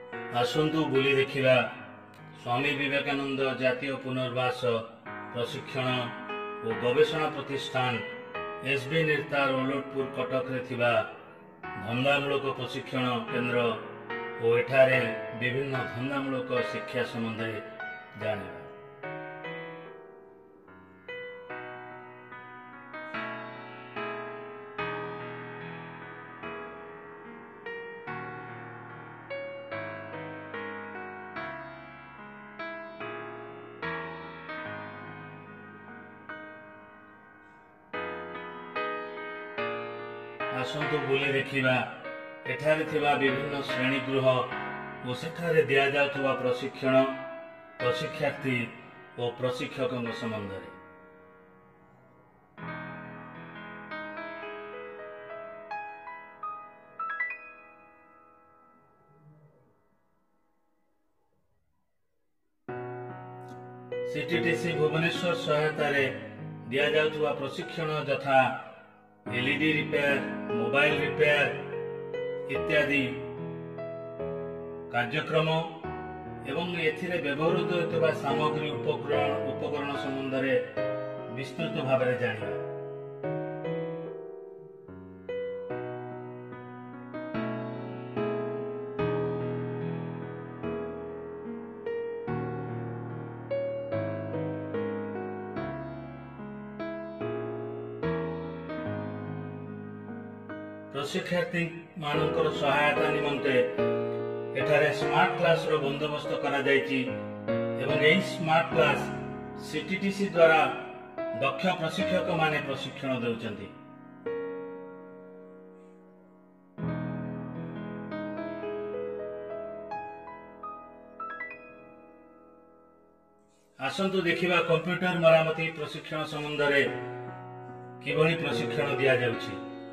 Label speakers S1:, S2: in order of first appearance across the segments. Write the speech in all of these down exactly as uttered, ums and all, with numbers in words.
S1: आसंतु बुली देखिबा स्वामी विवेकानंद जातीय पुनर्वास प्रशिक्षण और गवेषणा प्रतिष्ठान एसबी निर्तार ओलटपुर कटक रे थिबा धंदामूलक प्रशिक्षण केन्द्र और एठारे विभिन्न धंदामूलक शिक्षा संबंधी जानिबा। आसंतु बुली देखिबा एठारे थिबा विभिन्न श्रेणी गृह और सेठारे दिया जाउथुबा प्रशिक्षण प्रशिक्षार्थी और प्रशिक्षकों संबंध रे। सीटीटीसी भुवनेश्वर सहायता रे दिया जाउथुबा प्रशिक्षण यथा एलईडी रिपेयर, मोबाइल रिपेयर इत्यादि कार्यक्रम एवं एथिरे व्यवहृत होता सामग्री उपकरण उपकरण संबंध में विस्तृत भाव में जानिबा। प्रशिक्षार्थी मानकर सहायता निमंते एठारे स्मार्ट क्लास रो बंदोबस्त करा जायछि एवं एही स्मार्ट क्लास सीटीटीसी द्वारा दक्ष प्रशिक्षक माने प्रशिक्षण देउचंती। आसंतु देखिबा कंप्यूटर मरामती प्रशिक्षण संबंध रे किभଳି प्रशिक्षण दिया जाउछि।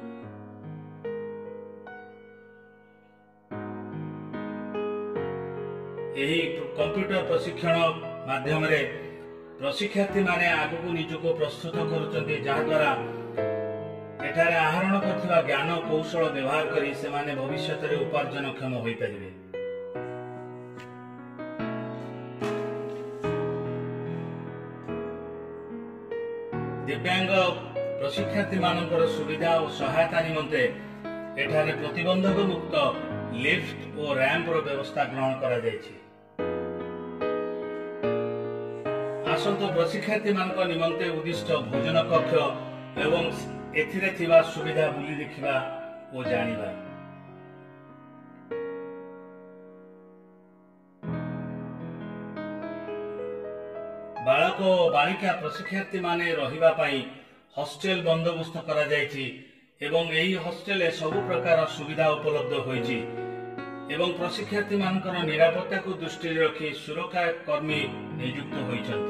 S1: यही कंप्यूटर प्रशिक्षण माध्यम रे प्रशिक्षार्थी माने आगु निजको प्रस्तुत करुचंती जहाद्वारा एठारे आहरण करथिबा ज्ञान कौशल व्यवहार करी से माने भविष्य रे उपार्जन क्षम होई परिबे। दिव्यांग प्रशिक्षार्थी मानकर सुविधा और सहायता निमंते एठारे प्रतिबंधक मुक्त लिफ्ट और रैंप रो व्यवस्था ग्रहण करा जायछि। आसंतु प्रशिक्षार्थी मानक निमंते उद्दिष्ट भोजन कक्ष एवं एथिरे थिबा सुविधा बुली देखिबा और जानिबा। बालक और बालिका प्रशिक्षार्थी माने रहिबा पई हॉस्टेल बंदोबस्त करा जायछि एवं एही हॉस्टेल सब प्रकार सुविधा उपलब्ध होइछि एवं प्रशिक्षार्थी मानकर निरापत्ता को दृष्टि रखी सुरक्षा कर्मी नियुक्त होइछन्ति।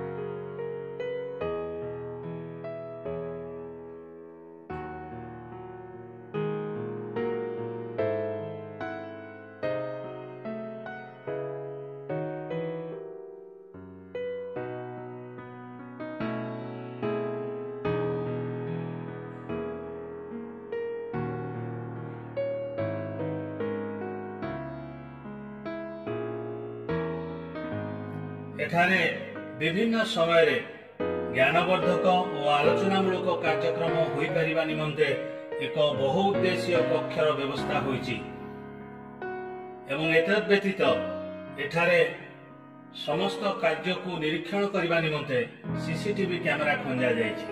S1: एठारे विभिन्न समय रे ज्ञानवर्धक और आलोचनामूलक कार्यक्रम होई परिबा निमंते एक बहुउद्देशीय कक्षर व्यवस्था होइछि एवं एतद् व्यतीत एठारे समस्त कार्य को निरीक्षण करिबा निमंते सीसीटीवी कैमरा खंजा जाइछि।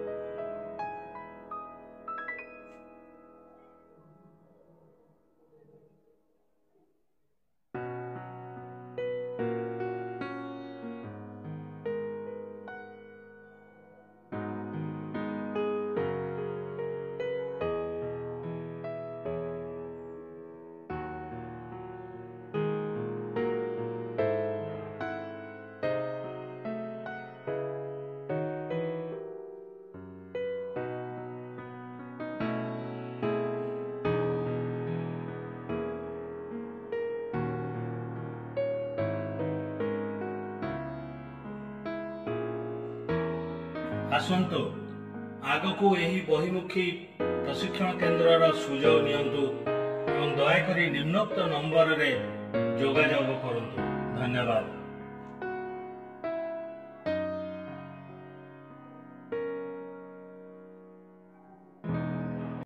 S1: आसंतु आगको यही बहिमुखी प्रशिक्षण केन्द्र सुजोग नियंतु एवं दयाकरी निम्नोक्त नंबर रे ଯୋଗାଯୋଗ କରନ୍ତୁ। ଧନ୍ୟବାଦ।